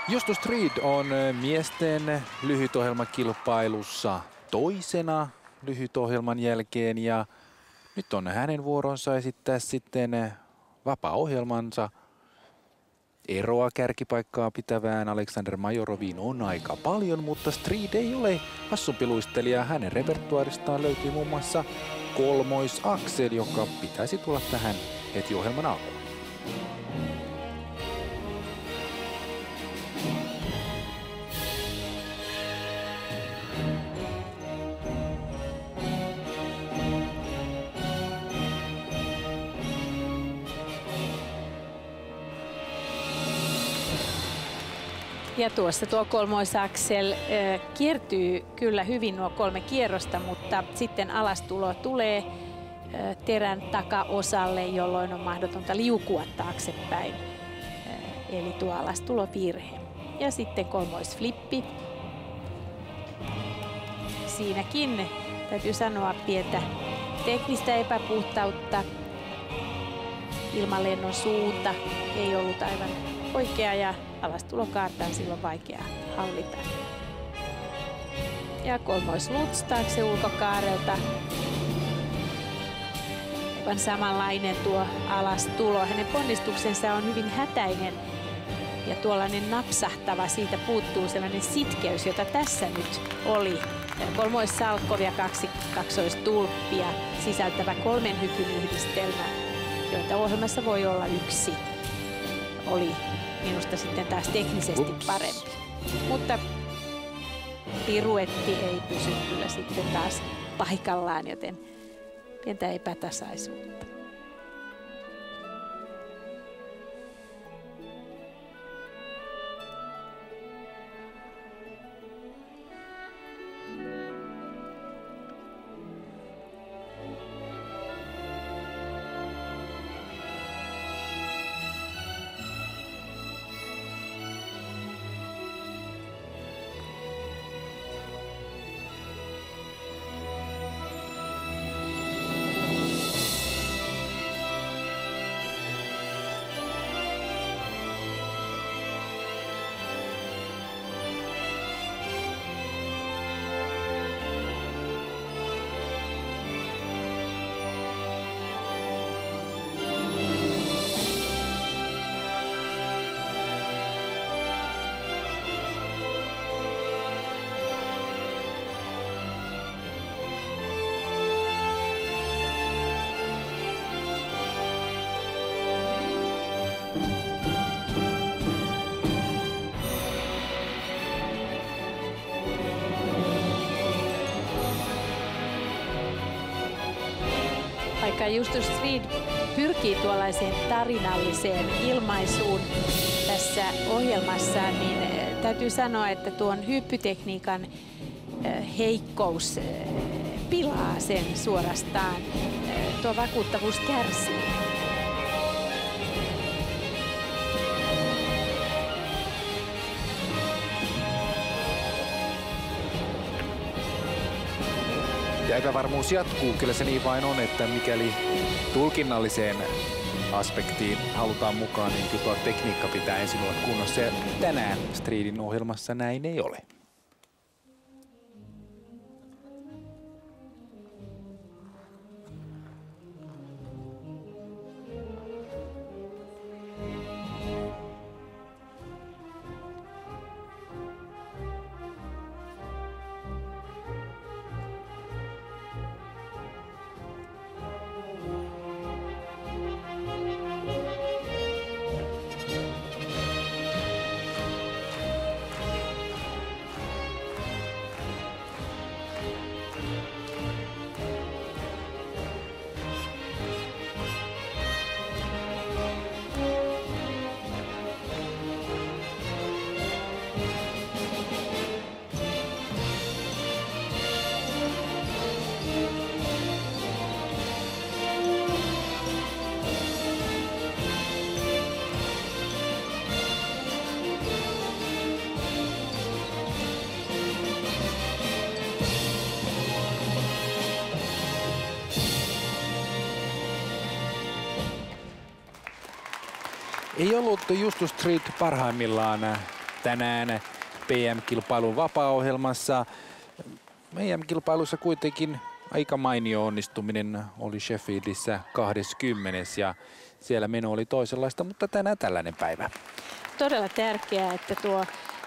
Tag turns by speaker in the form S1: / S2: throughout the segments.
S1: Justus Street on miesten lyhytohjelmakilpailussa toisena lyhytohjelman jälkeen ja nyt on hänen vuoronsa esittää sitten vapaa-ohjelmansa. Eroa kärkipaikkaa pitävään Aleksander Majoroviin on aika paljon, mutta Street ei ole hassumpiluistelija. Hänen repertuaaristaan löytyy muun muassa kolmoisaksel, joka pitäisi tulla tähän heti ohjelman alkuun.
S2: Ja tuossa tuo kolmoisaksel kiertyy kyllä hyvin nuo 3 kierrosta, mutta sitten alastulo tulee terän takaosalle, jolloin on mahdotonta liukua taaksepäin. Eli tuo alastulovirhe. Ja sitten kolmoisflippi. Siinäkin täytyy sanoa pientä teknistä epäpuhtautta. Ilmalennon suunta ei ollut aivan oikea ja alastulokaarta on silloin vaikea hallita. Ja kolmoisluts taakse ulkokaarelta. Aivan samanlainen tuo alastulo. Hänen ponnistuksensa on hyvin hätäinen ja tuollainen napsahtava. Siitä puuttuu sellainen sitkeys, jota tässä nyt oli. Kolmoissalkkov ja 2 kaksoistulppia sisältävä 3 hypyn yhdistelmä, joita ohjelmassa voi olla 1. Oli minusta sitten taas teknisesti parempi. Mutta piruetti ei pysy kyllä sitten taas paikallaan, joten pientä epätasaisuutta. Vaikka Justus Street pyrkii tuollaiseen tarinalliseen ilmaisuun tässä ohjelmassa, niin täytyy sanoa, että tuon hyppytekniikan heikkous pilaa sen suorastaan. Tuo vakuuttavuus kärsii.
S1: Ja epävarmuus jatkuu. Kyllä se niin vain on, että mikäli tulkinnalliseen aspektiin halutaan mukaan, niin kyllä tuo tekniikka pitää ensin olla kunnossa. Ja tänään Streetin ohjelmassa näin ei ole. Ei ollut Justus Street parhaimmillaan tänään PM-kilpailun vapaa-ohjelmassa. PM-kilpailussa kuitenkin aika mainio onnistuminen oli Sheffieldissä 20. ja siellä meno oli toisenlaista, mutta tänään tällainen päivä.
S2: Todella tärkeää, että tuo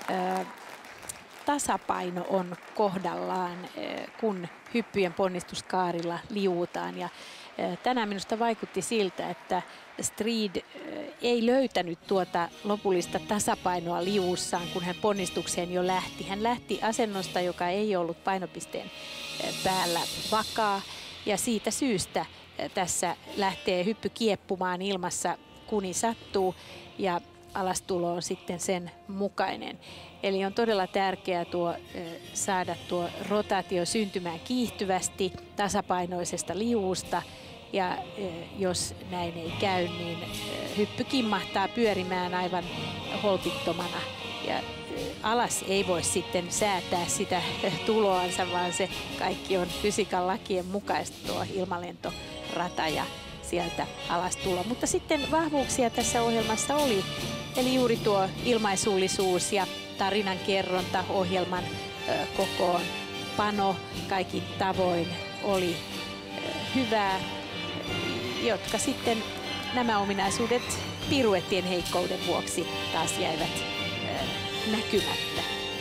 S2: tasapaino on kohdallaan, kun hyppyjen ponnistuskaarilla liuutaan. Ja tänään minusta vaikutti siltä, että Strid ei löytänyt tuota lopullista tasapainoa liuussaan, kun hän ponnistukseen jo lähti. Hän lähti asennosta, joka ei ollut painopisteen päällä vakaa, ja siitä syystä tässä lähtee hyppy kieppumaan ilmassa, kuni sattuu, ja alastulo on sitten sen mukainen. Eli on todella tärkeää saada tuo rotaatio syntymään kiihtyvästi tasapainoisesta liuusta, ja jos näin ei käy, niin hyppy kimmahtaa pyörimään aivan holtittomana. Ja alas ei voi sitten säätää sitä tuloansa, vaan se kaikki on fysiikan lakien mukaista, tuo ilmalentorata ja sieltä alas tulo. Mutta sitten vahvuuksia tässä ohjelmassa oli, eli juuri tuo ilmaisullisuus ja tarinan kerronta, ohjelman kokoon pano kaikin tavoin oli hyvää, jotka sitten nämä ominaisuudet piruettien heikkouden vuoksi taas jäivät näkymättä.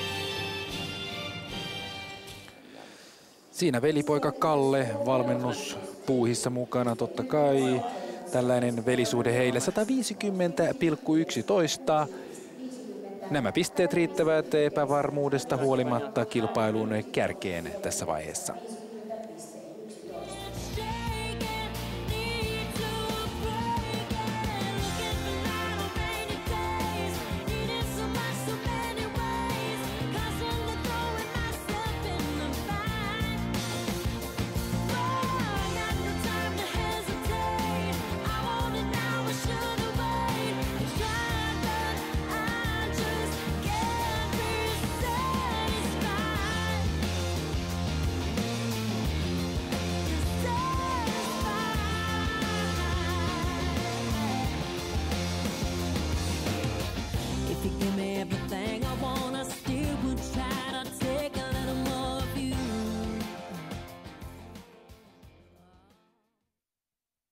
S1: Siinä velipoika Kalle valmennuspuuhissa mukana totta kai. Tällainen velisuhde heille 150,11. Nämä pisteet riittävät epävarmuudesta huolimatta kilpailun kärkeen tässä vaiheessa.